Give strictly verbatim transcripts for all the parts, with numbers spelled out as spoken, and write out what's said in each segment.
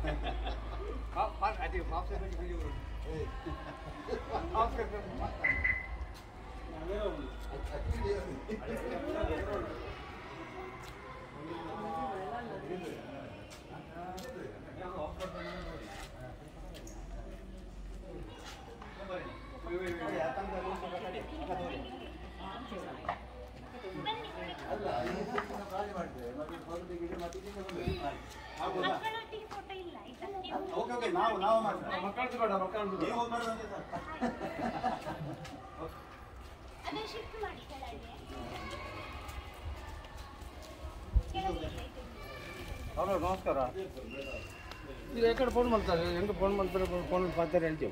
Pas ada pas saya bagi video. Eh. Pas kan. Okay, okay. Now, now, ಮಕ್ಕಳದು ಬೇಡ, ಮಕ್ಕಳದು ಬೇಡ. ನೀವು ಹೋಗ್ಬಾರ್ದು ಅಂದ್ರೆ ಸರ್. ಅದೇ ಶಿಫ್ಟ್ ಮಾಡಿ ಕೆಳಗೆ. ಹಲೋ, ನಮಸ್ಕಾರ. ಇದು ಯಾಕಡೆ ಫೋನ್ ಮಾಡ್ತಾರೆ? ಹೆಂಗೆ ಫೋನ್ ಮಾಡ್ತಾರೆ? ಫೋನ್ ಮಾಡ್ತಾರೆ ಹೇಳ್ತೀವಿ.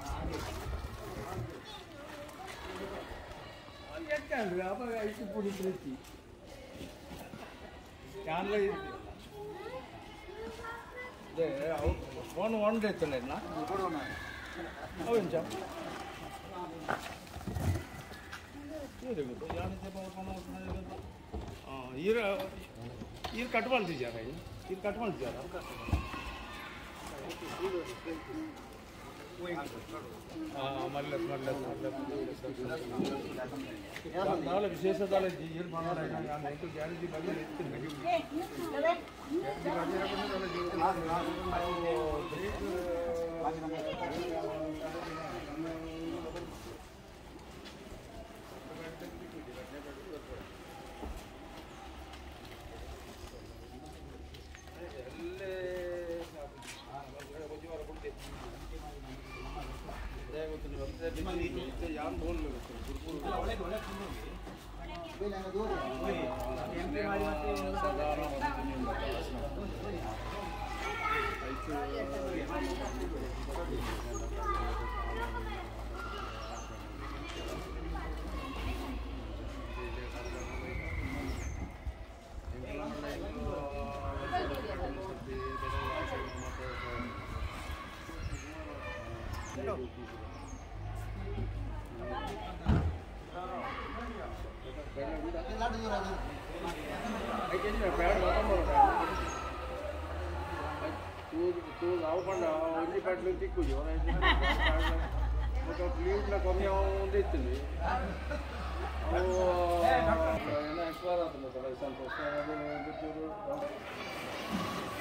ಅಲ್ಲಿ ಯಾಕಂದ್ರೆ ಅವಾಗ ಐದು ಪುಡಿ ಪ್ರೀತಿ ಕ್ಯಾನ್ಲ ಇರ್ತೀವಿ. ಫೋನ್ ಒನ್ ಡೇ ಇತ್ತಲ್ಲ ಇದನ್ನ ಹೌದು ನಿಮಿಷ ಈರ ಈರು ಕಟ್ ಮಾಡ್ತಿದ್ದಾರ ಈರು ಕಟ್ ಮಾಡ್ತಿದ್ದಾರ ಹಾಂ ಮರ್ಲಸ್ ಮರ್ಲಸ್ ನಾಳೆ ವಿಶೇಷ ತಾಳೆ ಈರು ಮಾಡೋಣ ನಾನು ಎಂಟು ಗ್ಯಾರಂಟಿ ಬಗ್ಗೆ ಇರ್ತೀನಿ ಯಾರು ಬೋಲ್ಬೇಕು तू जाऊ पण ओली पाटली तिक्कू ಪ್ಲೀಸ್ನ ಕಮ್ಮಿ ಒಂದಿತ್ತು ಅವು ಏನೋ ಎಕ್ಸ್ಪೈರ್ ಆಗ್ತದೆ ಸರ್ ಸ್ವಲ್ಪ